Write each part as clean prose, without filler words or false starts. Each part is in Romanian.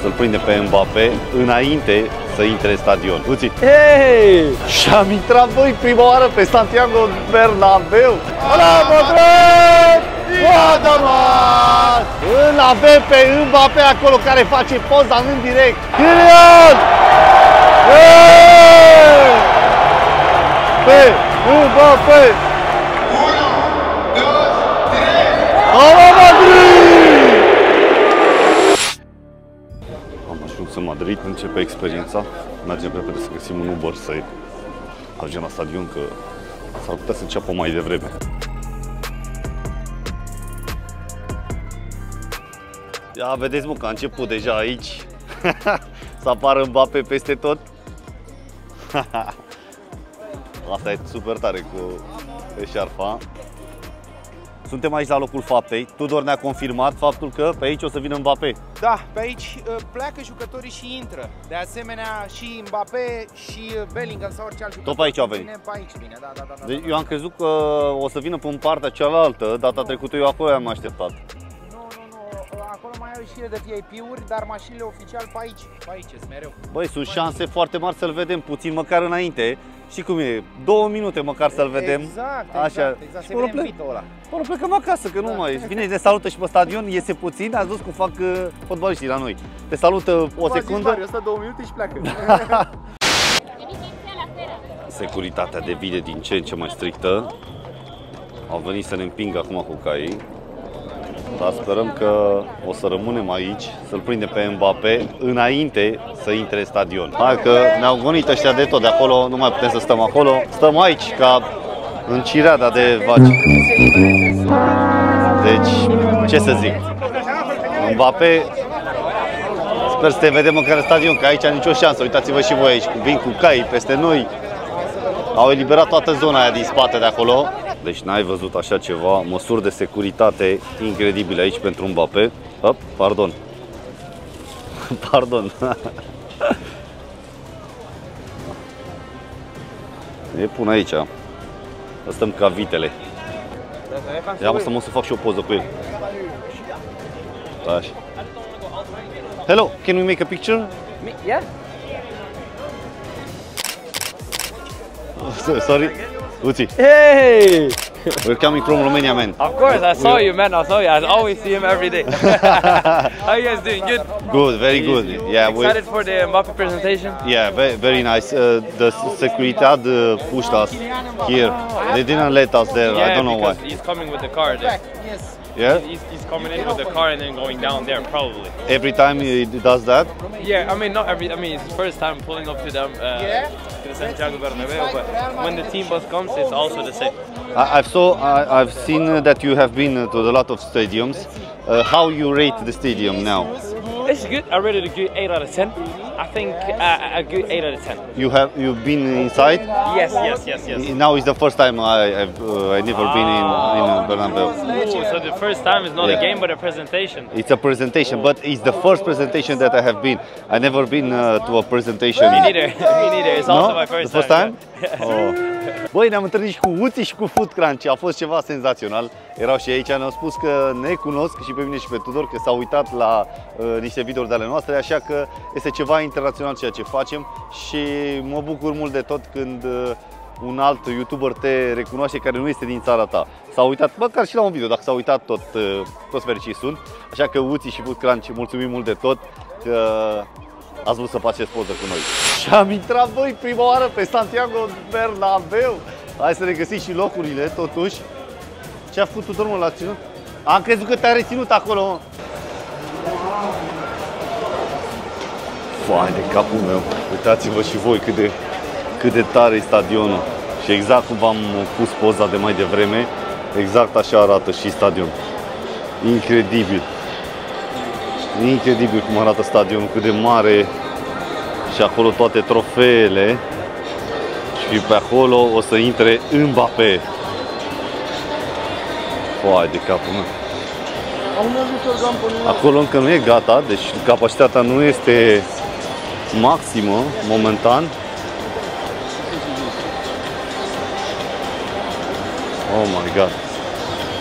să-l prinde pe Mbappé înainte să intre în stadion. Uite! Hey! Și-am intrat, băi, prima oară pe Santiago Bernabéu. Ăla, Modric! Guadamat! Îl avem pe Mbappé acolo care face poza în direct. Kylian! Pe Mbappé! Hala Madrid! Am ajuns în Madrid, începe experiența. Mergem repede să găsim un Uber să ajungem la stadion, că s-ar putea să înceapă mai devreme. Ia vedeți, mă, că a început deja aici să apară Mbappé peste tot. Asta e super tare cu eșarfa. Suntem aici la locul faptei. Tudor ne-a confirmat faptul că pe aici o să vină Mbappé. Da, pe aici pleacă jucătorii și intră. De asemenea și Mbappé și Bellingham sau orice alt jucător. Tot pe aici au venit. Pe aici vine, da. Deci eu am crezut că o să vină pe partea cealaltă. Data trecută eu acolo am așteptat. Nu. Acolo mai au ieșire de VIP-uri, dar mașinile oficial pe aici. Pe aici sunt mereu. Băi, sunt șanse foarte mari să-l vedem puțin măcar înainte. Și cum e? 2 minute măcar să-l vedem. Exact. Așa. Se vede în ăla. Până plecăm acasă, că nu mai. Vine, ne salută și pe stadion, iese puțin, ați văzut cum fac fotbaliștii la noi. Te salută o secundă. Asta 2 minute și pleacă. Securitatea devine din ce în ce mai strictă. Au venit să ne împingă acum cu caii. Dar sperăm că o să rămânem aici, să-l prindem pe Mbappé înainte să intre în stadion. Hai că ne-au gonit ăștia de tot de acolo, nu mai putem să stăm acolo. Stăm aici ca în cireada de vaci. Deci, ce să zic, Mbappé, sper să te vedem măcar în stadion, că aici nicio șansă. Uitați-vă și voi aici, vin cu cai peste noi. Au eliberat toată zona aia din spate de acolo. Deci n-ai văzut așa ceva, măsuri de securitate incredibile aici pentru Mbappé. Hop, pardon. Pardon. Ne pun aici. Stăm ca vitele. Ia să mă să fac și o poză cu el. Așa. Hello, can we make a picture? Yeah. Sorry. Uzi. Hey! We're coming from Romania, man. Of course, I saw you, man. I saw you. I always see him every day. How you guys doing? Good? Good, very good. Yeah, excited for the Mbappé presentation? Yeah, very nice. The Securitate pushed us here. They didn't let us there. I don't know why. He's coming with the car there. Yes. Yeah? He's coming in with the car and then going down there, probably. Every time he does that? Yeah, I mean, not every. I mean, it's his first time pulling up to them. To the Santiago Bernabéu, but when the team bus comes, it's also the same. I've seen that you have been to a lot of stadiums. How you rate the stadium now? It's good. I rated a good 8 out of 10. I think a good 8 out of 10. You've been inside? Yes. Now is the first time I've never been in Bernabéu. So the first time is not a game but a presentation. It's a presentation, but it's the first presentation that I have been. I never been to a presentation. Me neither. It's also my first time. Oh. Băi, ne-am întâlnit și cu Uzi și cu Food Crunch. A fost ceva senzațional. Erau și aici, ne-au spus că ne cunosc și pe mine și pe Tudor, că s-au uitat la niște videouri de ale noastre, așa că este ceva internațional ceea ce facem și mă bucur mult de tot când un alt YouTuber te recunoaște care nu este din țara ta. S-au uitat, măcar și la un video, dacă s-au uitat toți fericiți sunt. Așa că Uzi și Food Crunch, mulțumim mult de tot că ați vrut să faceți poză cu noi. Și am intrat, băi, prima oară pe Santiago Bernabéu. Hai să ne găsim și locurile, totuși. Ce a făcut Tudor, mă, l-a ținut? Am crezut că te-a reținut acolo. Foai de capul meu. Uitați-vă și voi cât de tare e stadionul. Și exact cum v-am pus poza de mai devreme, exact așa arată și stadionul. Incredibil. Incredibil cum arată stadionul, cât de mare. Și acolo toate trofeele. Și pe acolo o să intre Mbappé. Foai de capul meu. Acolo încă nu e gata, deci capacitatea nu este maximă momentan. Oh my god.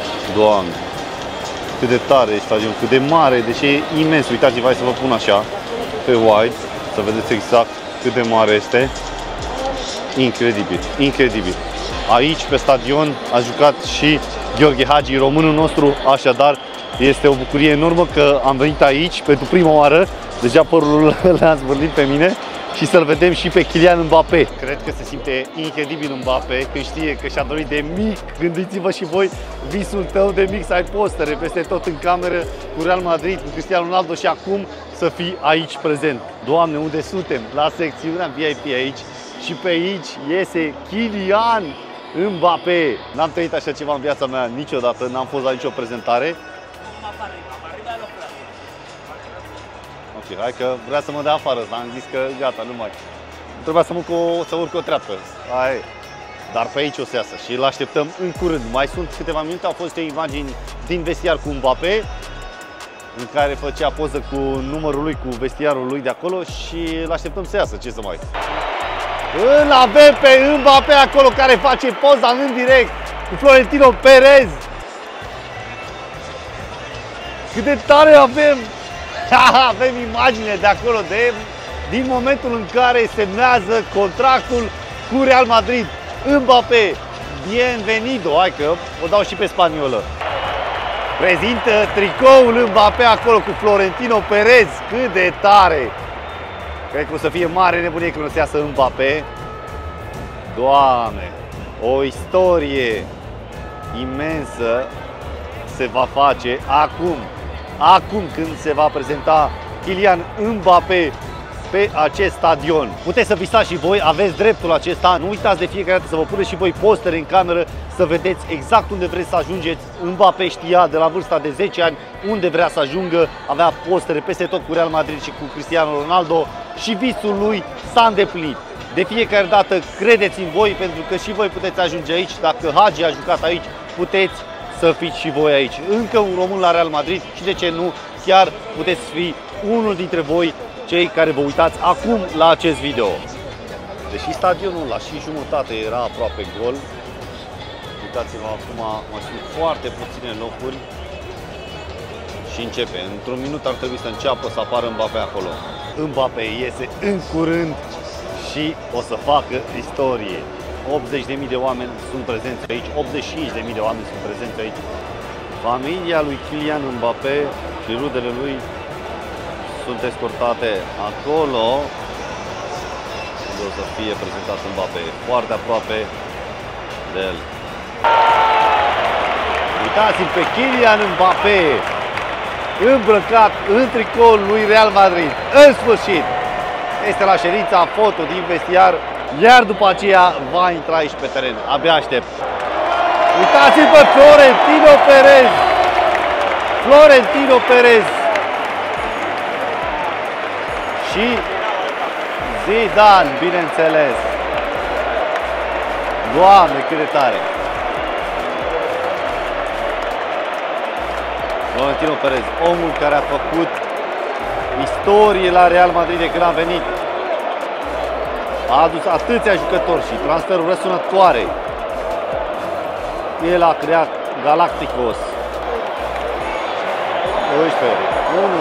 Doamne. Cât de tare e stadionul, cât de mare, deci e imens. Uitați-vă, hai să vă pun așa. pe wide, să vedeți exact cât de mare este. Incredibil, incredibil. Aici, pe stadion, a jucat și Gheorghe Hagi, românul nostru, așadar este o bucurie enormă că am venit aici pentru prima oară. Deja părul l-a zvârlit pe mine și să-l vedem și pe Kylian Mbappé. Cred că se simte incredibil Mbappé când știe că și-a dorit de mic. Gândiți-vă și voi visul tău de mic să ai postere peste tot în cameră cu Real Madrid, cu Cristiano Ronaldo și acum să fii aici prezent. Doamne, unde suntem? La secțiunea VIP aici și pe aici iese Kylian Mbappé. N-am trăit așa ceva în viața mea niciodată, n-am fost la nicio prezentare. Ok, hai că vrea să mă dea afară, dar am zis că gata, nu mai. Trebuia să urc o treaptă. Hai. Dar pe aici o să iasă și îl așteptăm în curând. Mai sunt câteva minute, au fost imagini din vestiar cu Mbappé, în care făcea poză cu numărul lui, cu vestiarul lui de acolo și îl așteptăm să iasă, ce să mai. Îl avem pe Mbappé acolo care face poza în direct cu Florentino Perez. Cât de tare avem! Avem imagine de acolo, din momentul în care semnează contractul cu Real Madrid. Mbappé, bienvenido, hai că o dau și pe spaniolă. Prezintă tricoul Mbappé acolo cu Florentino Perez, cât de tare! Cred că o să fie mare nebunie când o să iasă Mbappé. Doamne, o istorie imensă se va face acum când se va prezenta Kylian Mbappé pe acest stadion. Puteți să visați și voi, aveți dreptul acesta. Nu uitați de fiecare dată să vă puneți și voi postere în cameră, să vedeți exact unde vreți să ajungeți. Mbappé știa de la vârsta de 10 ani unde vrea să ajungă, avea postere peste tot cu Real Madrid și cu Cristiano Ronaldo și visul lui s-a îndeplinit. De fiecare dată credeți în voi, pentru că și voi puteți ajunge aici. Dacă Hagi a jucat aici, puteți să fiți și voi aici. Încă un român la Real Madrid și de ce nu, chiar puteți fi unul dintre voi cei care vă uitați acum la acest video. Deși stadionul la și jumătate era aproape gol, uitați-vă acum, mai sunt foarte puține locuri și începe. Într-un minut ar trebui să înceapă să apară Mbappé acolo. Mbappé iese în curând și o să facă istorie. 80.000 de oameni sunt prezenți aici, 85.000 de oameni sunt prezenți aici. Familia lui Kylian Mbappé și rudele lui sunt escortate acolo unde o să fie prezentat Mbappé, foarte aproape de el. Uitați-l pe Kylian Mbappé îmbrăcat în tricoul lui Real Madrid. În sfârșit, este la ședința foto din vestiar, iar după aceea va intra aici pe teren. Abia aștept. Uitați-l pe Florentino Perez. Florentino Perez. Și Zidane, bineînțeles. Doamne, cât de tare. Florentino Perez, omul care a făcut istorie la Real Madrid de când a venit. A adus atâția jucători și transferuri răsunătoare. El a creat Galacticos. 12, 1.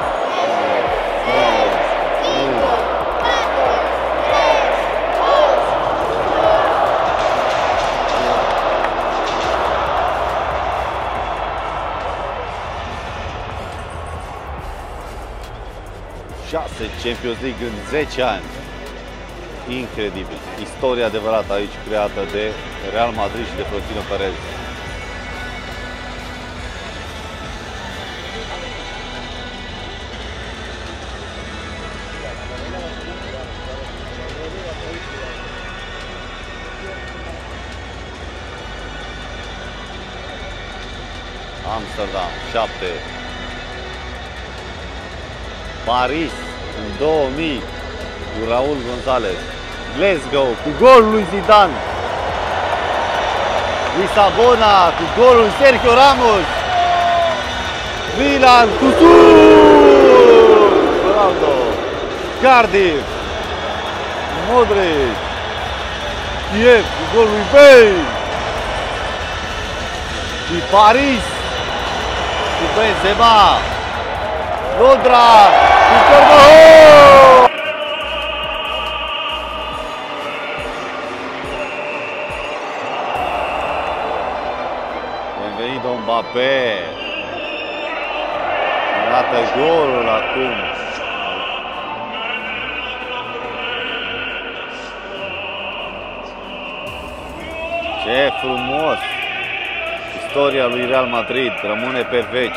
Champions League în 10 ani. Incredibil. Istoria adevărată aici creată de Real Madrid și de Florentino Perez. Amsterdam 7. Paris în 2000 cu Raúl González. Glasgow cu golul lui Zidane. Lisabona cu golul lui Sergio Ramos. Milan cu Ronaldo. Cardiff. Modric. Kiev cu golul lui Bale. Și Paris cu Benzema. Londra cu Carvajal. Mbappé. Arată golul acum. Ce frumos! Istoria lui Real Madrid rămâne pe veci.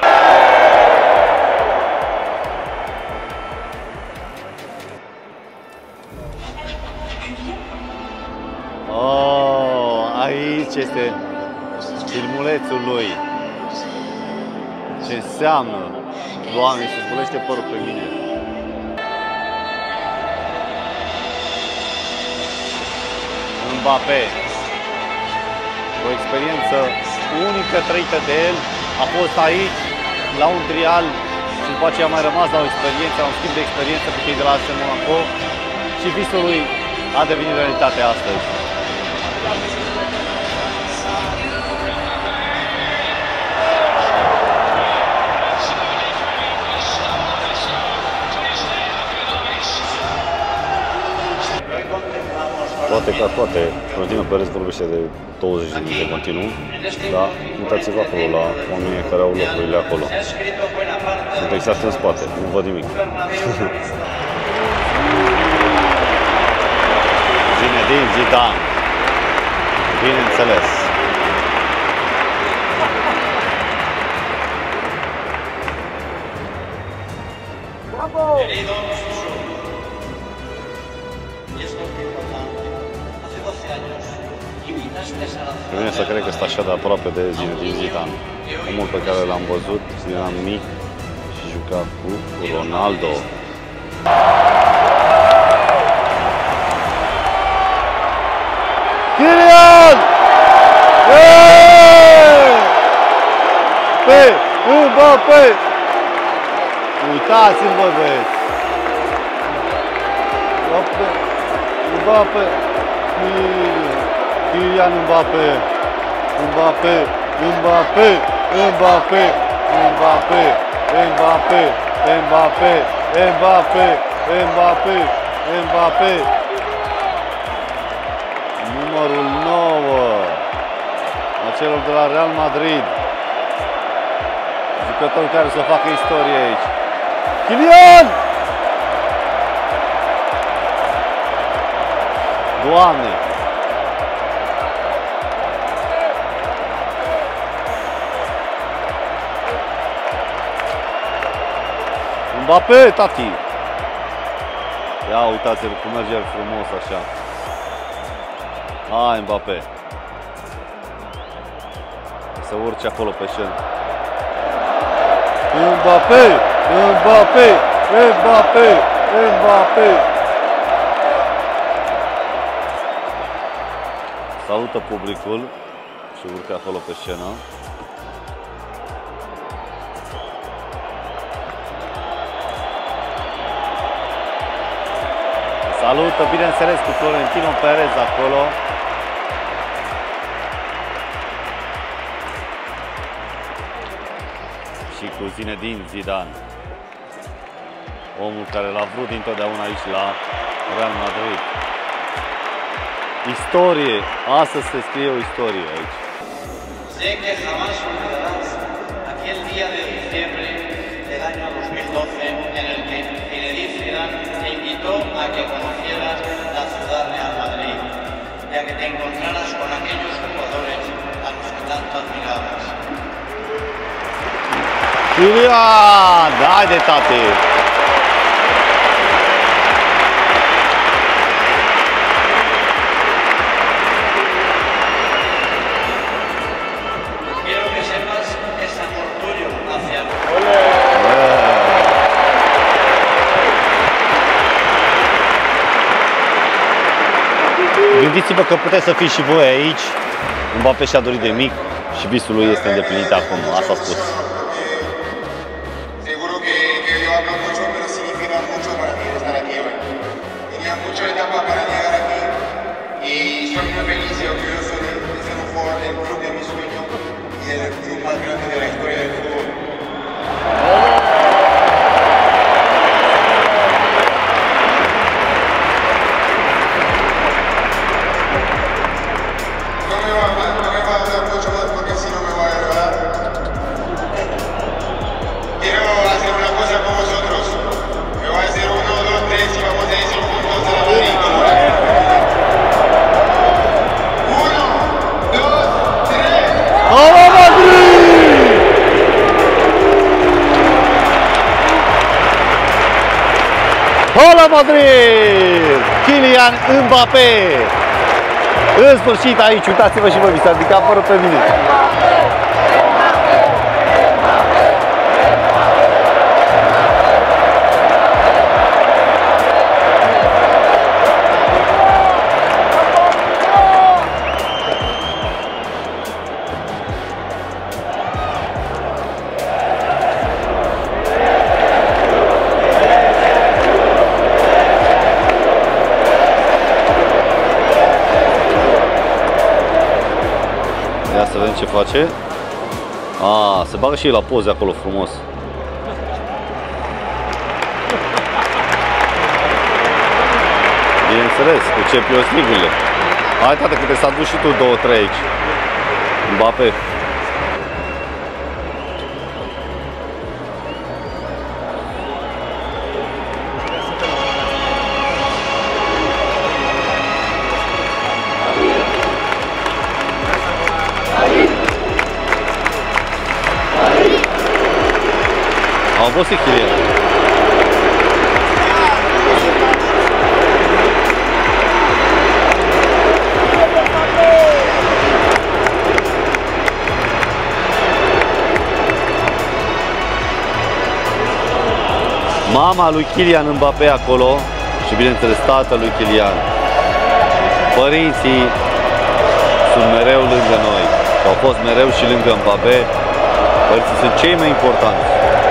Oh, aici este filmulețul lui. Ce înseamnă? Doamne, se zbulește părul pe mine. Mbappé. O experiență unică trăită de el. A fost aici, la un trial și după aceea a mai rămas la o experiență, la un schimb de experiență cu cei de la AS Monaco și visul lui a devenit realitate astăzi. Toate ca toate, Florentino Perez vorbește de 20 de minute continuu, dar uitați-vă acolo la oamenii care au locurile acolo. Sunt exact în spate, nu văd nimic. Zinedine Zidane, bineînțeles. Pe mine să cred că stă așa de aproape de Zinedine Zidane, omul pe care l-am văzut când eram mic și juca cu Ronaldo. Kylian! Mbappé! Uitați-l, bă, băieți! Mbappé! Kylian Mbappé! Mbappé! Mbappé! Mbappé! Mbappé! Mbappé! Mbappé! Mbappé! Mbappé! Mbappé! Numărul 9 a celor de la Real Madrid. Jucători care să facă istorie aici. Kylian! Doamne! Mbappé, tati! Ia uitați-l cum merge el frumos așa. Hai, Mbappé! Să urce acolo pe scenă. Mbappé! Mbappé! Mbappé! Mbappé! Salută publicul și urcă acolo pe scenă. Salută, bineînțeles, cu Florentino Perez acolo. Și cu Zinedine Zidane. Omul care l-a vrut dintotdeauna aici la Real Madrid. Istorie. Astăzi se scrie o istorie aici. Sé que jamás olvidarás aquel día de diciembre del año 2012 en el que Zinedine Zidane te invitó a que conocieras la ciudad Real Madrid, y a que te encontraras con aquellos jugadores a los que tanto admirabas. Kylian! Haide, tati! Quiero que sepas que es amor tuyo hacia mí. Gândiți-vă că puteți să fiți și voi aici. Mbappé și-a dorit de mic și visul lui este îndeplinit acum. Asta a spus. Seguro que yo hablo mucho, pero significa mucho para mí estar aquí hoy. Tenía muchas etapas para llegar aquí y soy muy feliz y orgulloso de ser un jugador del club de mis sueños y del club más grande de la historia del fútbol. No me va a dar mucho más porque si no me voy a regalar. Hola Madrid! Kylian Mbappé! În sfârșit aici, uitați-vă și voi, mi s-a ridicat părul pe mine. Ia să vedem ce face. Se bagă și el la poze acolo frumos. Bineînțeles, cu Champions League-urile. Hai, tată, că te s-a dus și tu 2-3 aici. Mbappé. A obosit Kylian. Mama lui Kylian Mbappé acolo și bineînțeles tatăl lui Kylian. Părinții sunt mereu lângă noi. Au fost mereu și lângă Mbappé. Părinții sunt cei mai importanți.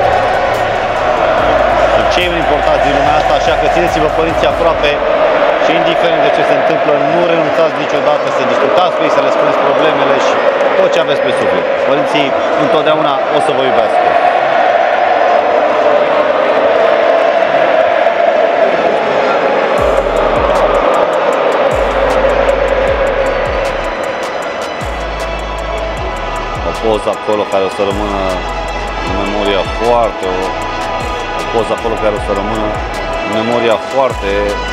Sunt cei mai importanți din lumea asta, așa că țineți-vă părinții aproape și indiferent de ce se întâmplă, nu renunțați niciodată să discutați cu ei, să le spuneți problemele și tot ce aveți pe suflet. Părinții întotdeauna o să vă iubească. O poză acolo care o să rămână în memoria foarte, o poză acolo care o să rămână în memoria foarte,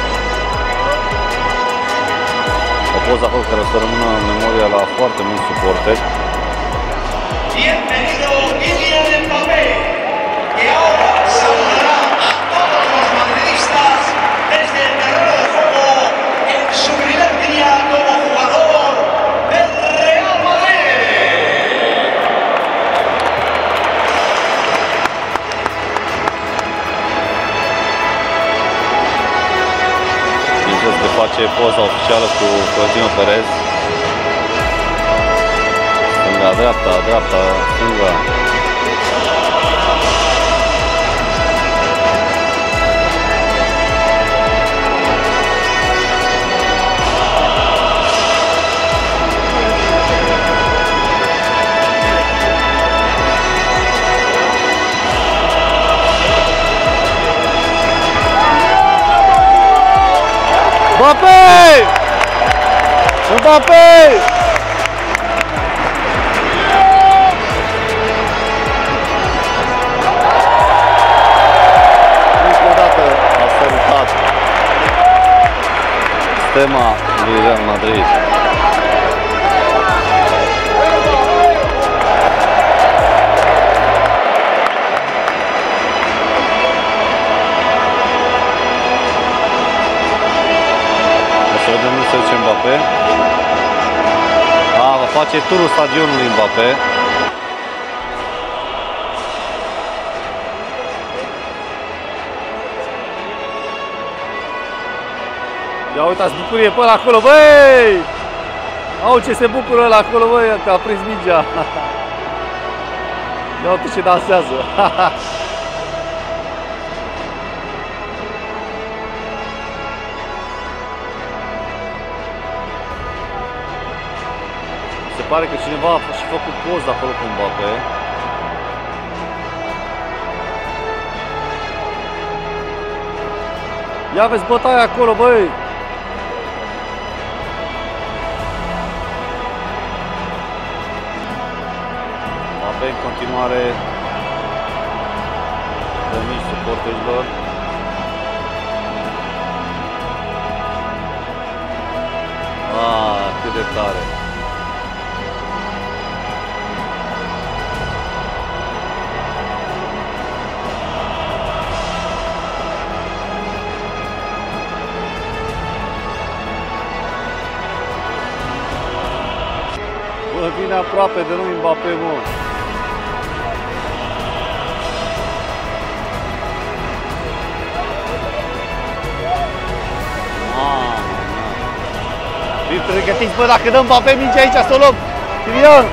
o poză acolo care o să rămână în memoria la foarte mulți suporteri. Bienvenido Kylian Mbappé, que ahora saludará a todos los madridistas desde el terreno de juego en su primer día como jugador del Real Madrid. Bineînțeles că face poza oficială cu Florentino Perez. Stânga, dreapta, dreapta, stânga. Mbappé! Mbappé! Încă o dată a sărutat stema lui Real Madrid. Să vedem unde se duce Mbappé. Va face turul stadionului Mbappé. Ia uitați bucurie pe ăla acolo, băi! Au ce se bucură ăla acolo, băi, că a prins mingea. Ia uite ce dansează. Se pare că cineva a și făcut poză acolo cu Mbappé. Ia vezi bătaia acolo, băi! Mbappé în continuare de mici suporterilor. Cât de tare! vine aproape de noi Mbappé, mă. Fii pregătiți, bă, dacă dăm Mbappé minge aici, să o luăm. Kylian!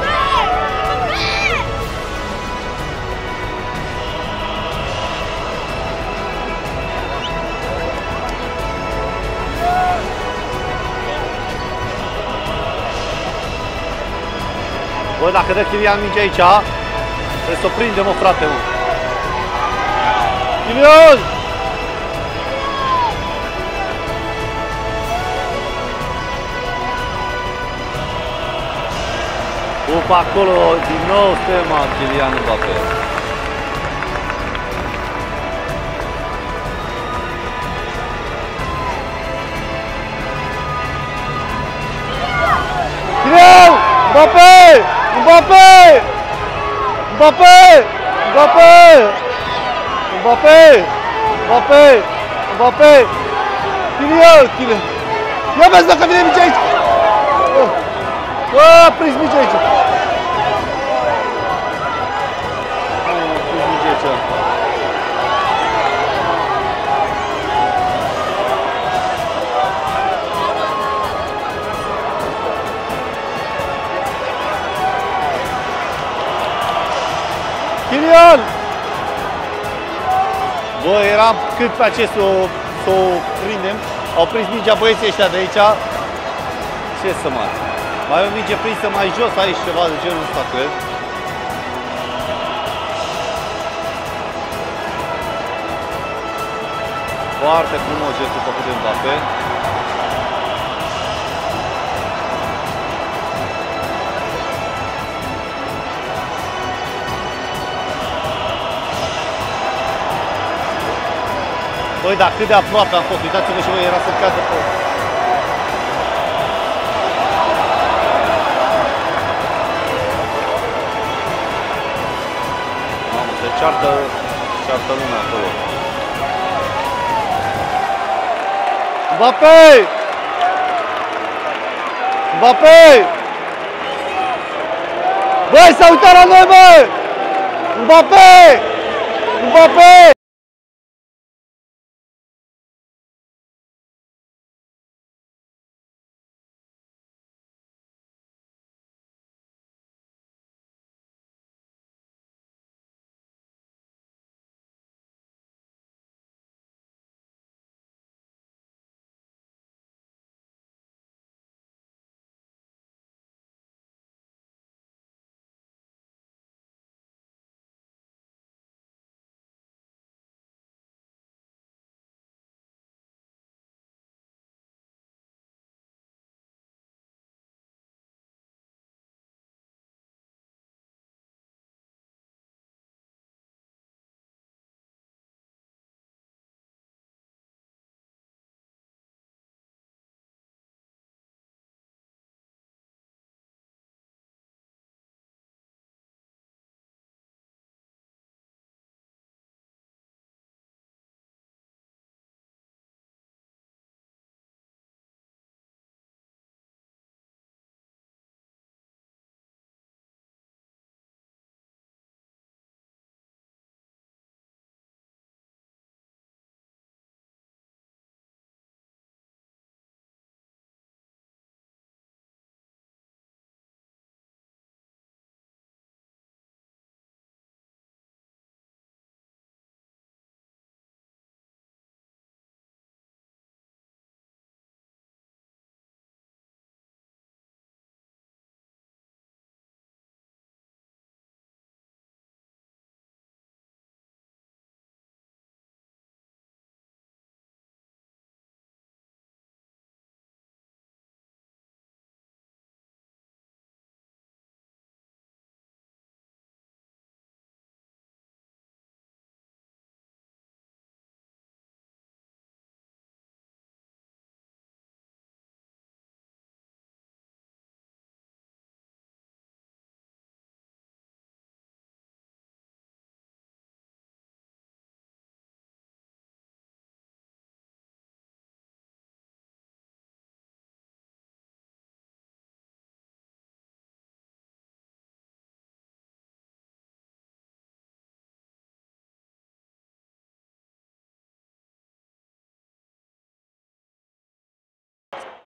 Bă, dacă dă Kylian minge aici, trebuie să o prindem, mă, frate, mă. Kylian! Upa acolo, din nou stema Kylian Mbappé. Kylian! Mbappé! Mbappé! Mbappé! Mbappé! Mbappé! Mbappé! Mbappé! Kylian! Kylian! Ia vezi dacă vine mici aici! Bă, a prins mici aici! Kylian! Bă, eram cât pe acest să o prindem. Au prins mingea băieții ăștia de aici. Ce să mai e o minge prinsă mai jos aici, ceva de genul ăsta, cred. Foarte frumos gestul făcut de Mbappé. Băi, dar cât de aproape am fost, uitați-vă și voi, era să cadă pe... Mamă, se ceartă lumea acolo. Mbappé! Mbappé! Băi, s-a uitat la noi, băi! Mbappé! Mbappé!